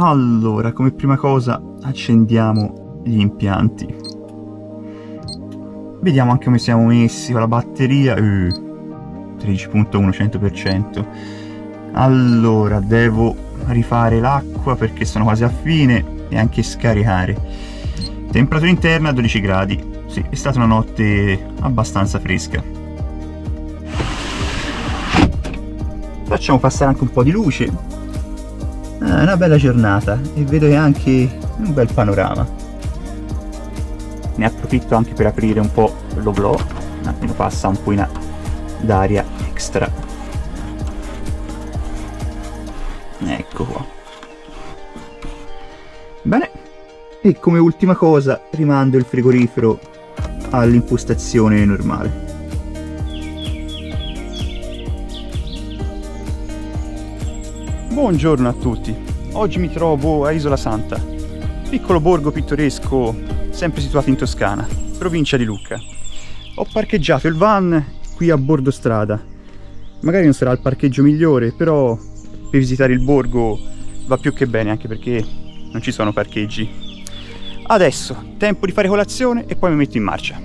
Allora, come prima cosa accendiamo gli impianti. Vediamo anche come siamo messi con la batteria. 13.1 100%. Allora, devo rifare l'acqua perché sono quasi a fine e anche scaricare. Temperatura interna a 12 gradi. Sì, è stata una notte abbastanza fresca. Facciamo passare anche un po' di luce. È una bella giornata e vedo che anche un bel panorama. Ne approfitto anche per aprire un po' l'oblò, un attimo passa un po' d'aria extra. Ecco qua. Bene, e come ultima cosa rimando il frigorifero all'impostazione normale. Buongiorno a tutti, oggi mi trovo a Isola Santa, piccolo borgo pittoresco sempre situato in Toscana, provincia di Lucca. Ho parcheggiato il van qui a bordo strada, magari non sarà il parcheggio migliore, però per visitare il borgo va più che bene, anche perché non ci sono parcheggi. Adesso, tempo di fare colazione e poi mi metto in marcia.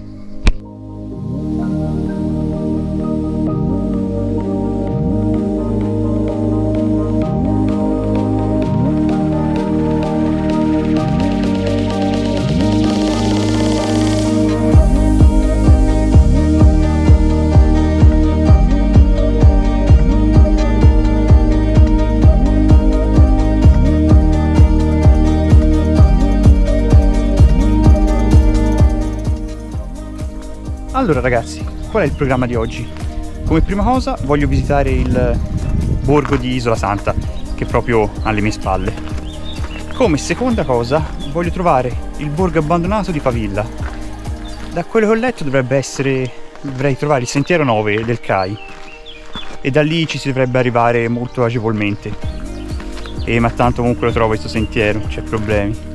Allora ragazzi, qual è il programma di oggi? Come prima cosa voglio visitare il borgo di Isola Santa, che è proprio alle mie spalle. Come seconda cosa voglio trovare il borgo abbandonato di Favilla. Da quello che ho letto dovrei trovare il sentiero 9 del CAI e da lì ci si dovrebbe arrivare molto agevolmente. Ma tanto comunque lo trovo questo sentiero, non c'è problemi.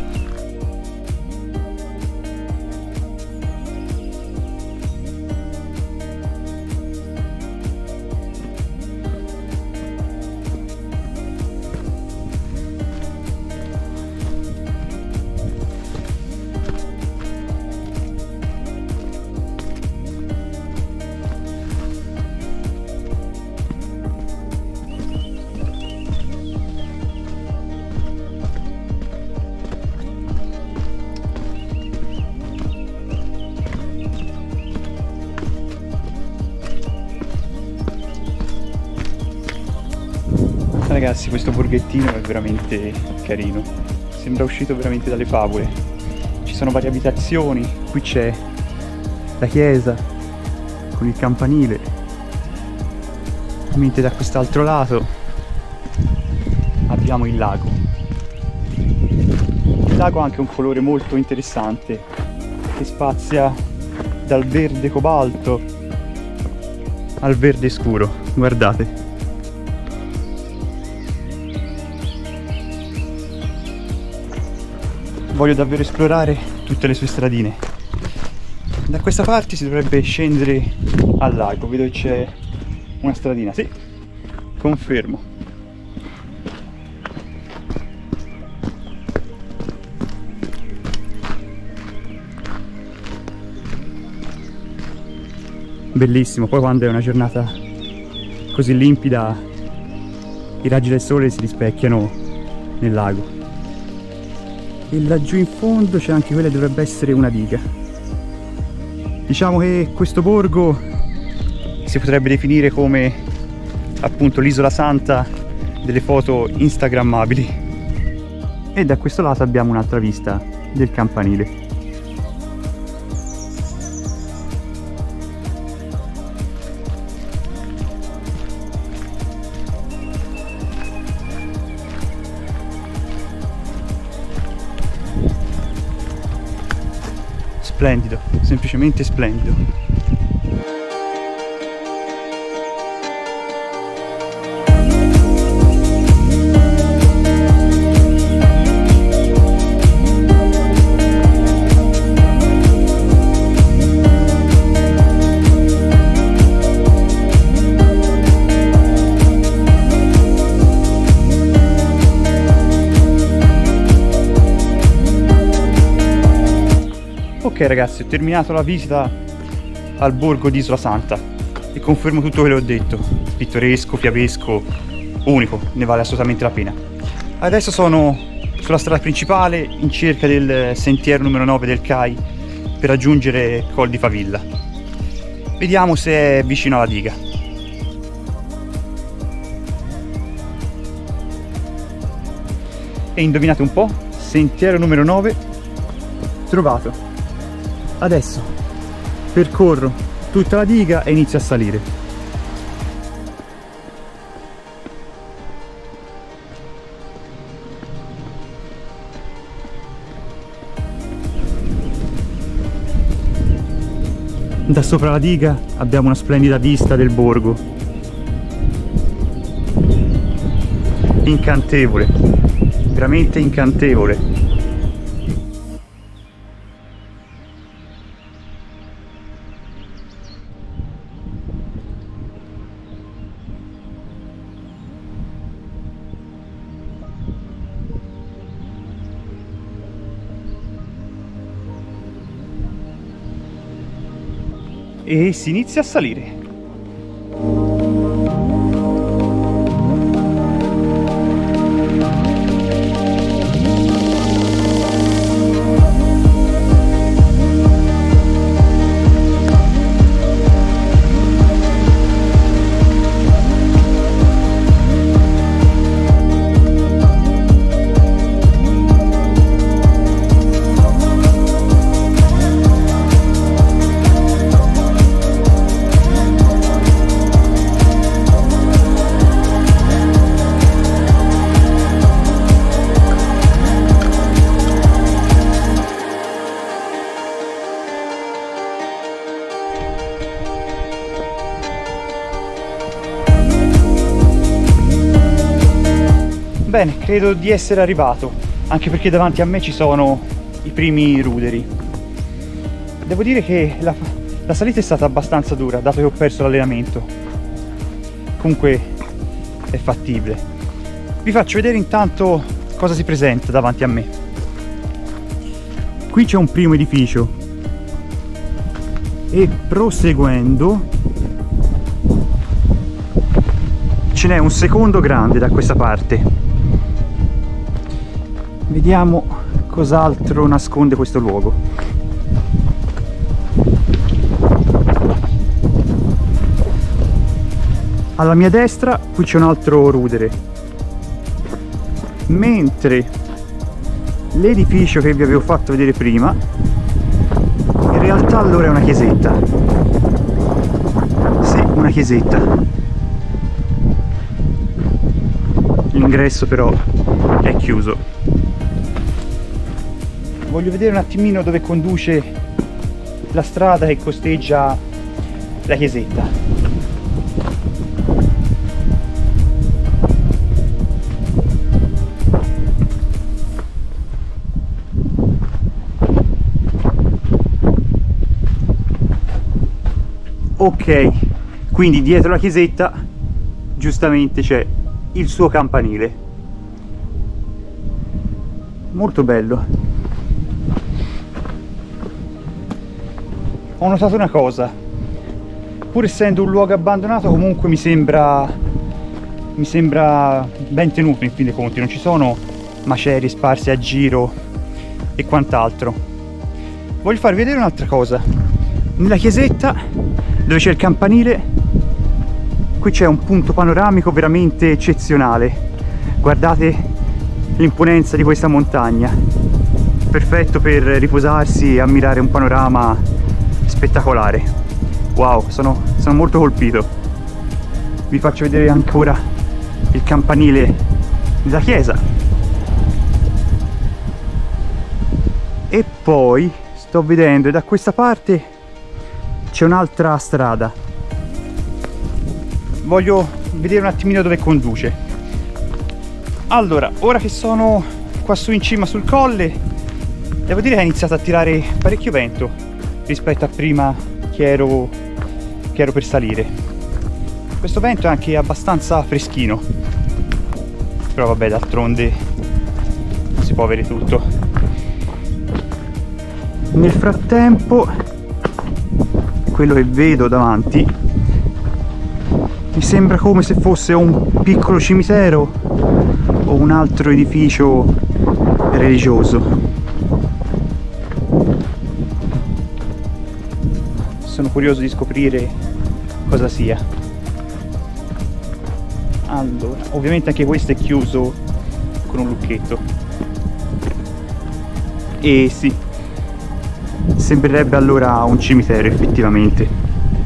Ragazzi, questo borghettino è veramente carino, sembra uscito veramente dalle favole. Ci sono varie abitazioni, qui c'è la chiesa con il campanile, mentre da quest'altro lato abbiamo il lago. Il lago ha anche un colore molto interessante che spazia dal verde cobalto al verde scuro, guardate. Voglio davvero esplorare tutte le sue stradine. Da questa parte si dovrebbe scendere al lago, vedo che c'è una stradina, sì, confermo. Bellissimo, poi quando è una giornata così limpida i raggi del sole si rispecchiano nel lago. E laggiù in fondo c'è anche quella che dovrebbe essere una diga. Diciamo che questo borgo si potrebbe definire come appunto l'isola santa delle foto instagrammabili. E da questo lato abbiamo un'altra vista del campanile. Splendido, semplicemente splendido. Ok ragazzi, ho terminato la visita al borgo di Isola Santa e confermo tutto quello che ho detto. Pittoresco, fiabesco, unico, ne vale assolutamente la pena. Adesso sono sulla strada principale in cerca del sentiero numero 9 del CAI per raggiungere Col di Favilla. Vediamo se è vicino alla diga. E indovinate un po', sentiero numero 9 trovato. Adesso percorro tutta la diga e inizio a salire. Da sopra la diga abbiamo una splendida vista del borgo. Incantevole, veramente incantevole. E si inizia a salire. Bene, credo di essere arrivato, anche perché davanti a me ci sono i primi ruderi. Devo dire che la salita è stata abbastanza dura, dato che ho perso l'allenamento. Comunque è fattibile. Vi faccio vedere intanto cosa si presenta davanti a me. Qui c'è un primo edificio e proseguendo ce n'è un secondo grande da questa parte. Vediamo cos'altro nasconde questo luogo. Alla mia destra qui c'è un altro rudere, mentre l'edificio che vi avevo fatto vedere prima in realtà allora è una chiesetta. Sì, una chiesetta. L'ingresso però è chiuso. Voglio vedere un attimino dove conduce la strada che costeggia la chiesetta. Ok, quindi dietro la chiesetta giustamente c'è il suo campanile. Molto bello. Ho notato una cosa, pur essendo un luogo abbandonato comunque mi sembra ben tenuto in fin dei conti, non ci sono macerie sparse a giro e quant'altro. Voglio farvi vedere un'altra cosa. Nella chiesetta dove c'è il campanile qui c'è un punto panoramico veramente eccezionale. Guardate l'imponenza di questa montagna, perfetto per riposarsi e ammirare un panorama spettacolare. Wow, sono molto colpito. Vi faccio vedere ancora il campanile della chiesa e poi sto vedendo da questa parte c'è un'altra strada. Voglio vedere un attimino dove conduce. Allora, ora che sono qua su in cima sul colle, devo dire che ha iniziato a tirare parecchio vento rispetto a prima che ero per salire. Questo vento è anche abbastanza freschino, però vabbè, d'altronde si può avere tutto. Nel frattempo, quello che vedo davanti mi sembra come se fosse un piccolo cimitero o un altro edificio religioso. Sono curioso di scoprire cosa sia. Allora, ovviamente anche questo è chiuso con un lucchetto. E sì, sembrerebbe allora un cimitero effettivamente.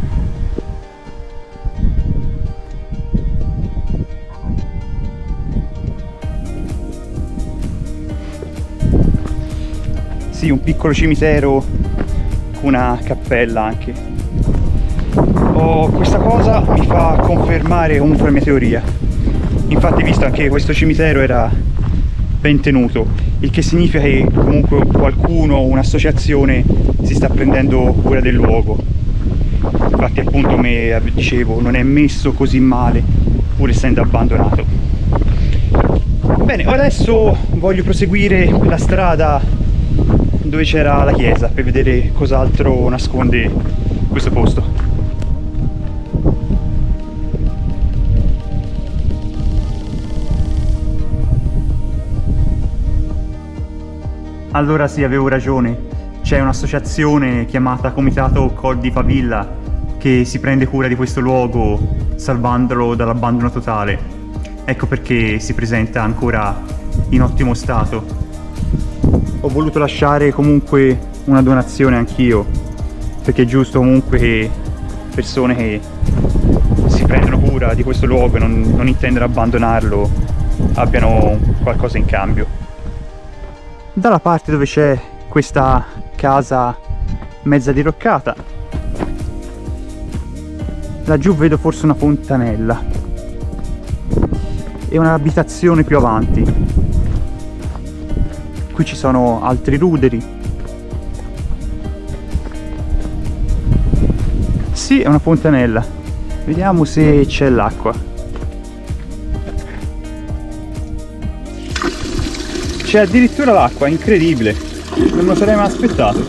Sì, un piccolo cimitero con una cappella anche. Questa cosa mi fa confermare comunque la mia teoria. Infatti, visto anche questo cimitero era ben tenuto, il che significa che comunque qualcuno, un'associazione, si sta prendendo cura del luogo. Infatti, appunto, come dicevo, non è messo così male pur essendo abbandonato. Bene, adesso voglio proseguire la strada dove c'era la chiesa per vedere cos'altro nasconde questo posto. Allora sì, avevo ragione, c'è un'associazione chiamata Comitato Col di Favilla che si prende cura di questo luogo salvandolo dall'abbandono totale. Ecco perché si presenta ancora in ottimo stato. Ho voluto lasciare comunque una donazione anch'io, perché è giusto comunque che persone che si prendono cura di questo luogo e non intendono abbandonarlo abbiano qualcosa in cambio. Dalla parte dove c'è questa casa mezza diroccata, laggiù vedo forse una fontanella e un'abitazione più avanti. Qui ci sono altri ruderi. Sì, è una fontanella. Vediamo se c'è l'acqua. C'è addirittura l'acqua, incredibile. Non me lo sarei mai aspettato.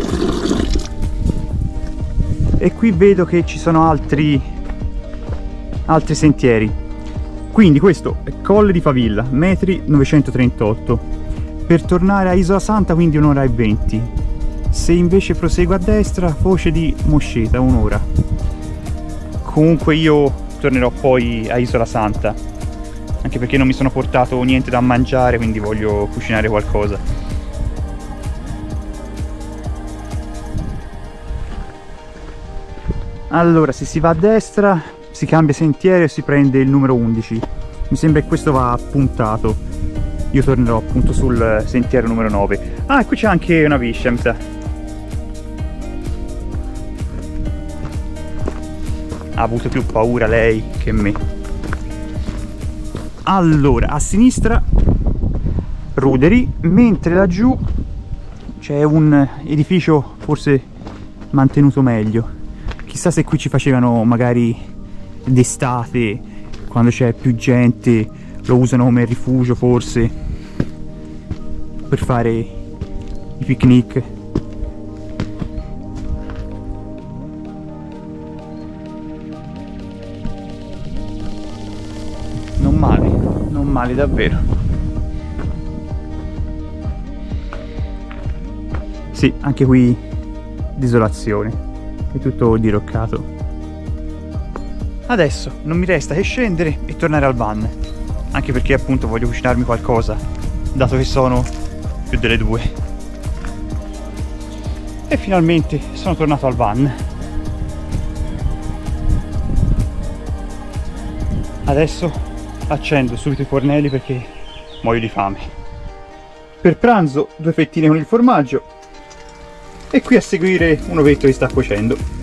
E qui vedo che ci sono altri sentieri. Quindi questo è Colle di Favilla, metri 938. Per tornare a Isola Santa quindi 1 ora e 20. Se invece proseguo a destra, Foce di Mosceta, 1 ora. Comunque io tornerò poi a Isola Santa, anche perché non mi sono portato niente da mangiare, quindi voglio cucinare qualcosa. Allora, se si va a destra si cambia sentiero e si prende il numero 11. Mi sembra che questo va puntato. Io tornerò appunto sul sentiero numero 9. Ah, e qui c'è anche una biscia, mi sa. Ha avuto più paura lei che me. Allora, a sinistra ruderi, mentre laggiù c'è un edificio forse mantenuto meglio. Chissà se qui ci facevano magari d'estate, quando c'è più gente, lo usano come rifugio forse per fare i picnic. Non male davvero. Sì, anche qui desolazione, è tutto diroccato. Adesso non mi resta che scendere e tornare al van, anche perché appunto voglio cucinarmi qualcosa, dato che sono più delle 2. E finalmente sono tornato al van. Adesso accendo subito i fornelli perché muoio di fame. Per pranzo 2 fettine con il formaggio e qui a seguire un ovetto che sta cuocendo.